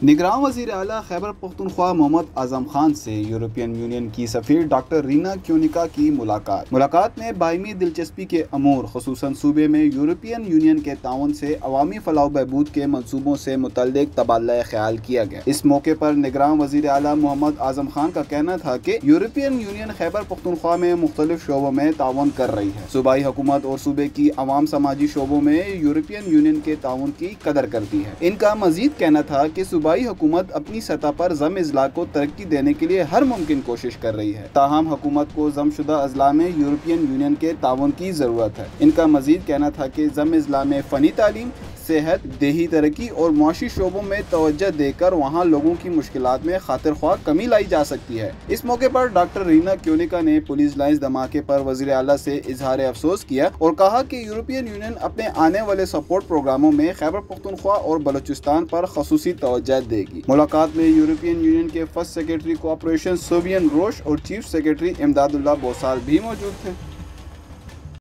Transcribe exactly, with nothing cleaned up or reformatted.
نگراں وزیر اعلیٰ خیبر پختونخوا محمد اعظم خان سے یورپین یونین کی سفیر ڈاکٹر رینا کیونکا کی ملاقات ملاقات میں باہمی دلچسپی کے امور خصوصاً صوبے میں یورپین یونین کے تعاون سے عوامی فلاح و بہبود کے منصوبوں سے متعلق تبادلہ خیال کیا گیا۔ اس موقع پر نگراں وزیر اعلیٰ محمد اعظم خان کا کہنا تھا کہ یورپین یونین خیبر پختونخوا میں مختلف شعبوں میں تعاون کر رہی ہے۔ صوبائی حکومت اور صوبے کی عوام سماجی شعبوں میں یورپین یونین کے تعاون کی قدر کرتی ہے۔ ان کا مزید کہنا تھا کہ صوبائی حکومت اپنی سطح پر ضم اضلاع کو ترقی دینے کے لیے ہر ممکن کوشش کر رہی ہے، تاہم حکومت کو ضم شدہ اضلاع میں یورپین یونین کے تعاون کی ضرورت ہے۔ ان کا مزید کہنا تھا کہ ضم اضلاع میں فنی تعلیم، صحت، دیہی ترقی اور معاشی شعبوں میں توجہ دے کر وہاں لوگوں کی مشکلات میں خاطر خواہ کمی لائی جا سکتی ہے۔ اس موقع پر ڈاکٹر رینا کیونکا نے پولیس لائنز دھماکے پر وزیر اعلیٰ سے اظہار افسوس کیا اور کہا کہ یورپین یونین اپنے آنے والے سپورٹ پروگراموں میں خیبر پختونخوا اور بلوچستان پر خصوصی توجہ دے گی۔ ملاقات میں یورپین یونین کے فرسٹ سیکرٹری کوآپریشن سووین روش اور چیف سیکرٹری امداد اللہ بوسال بھی موجود تھے۔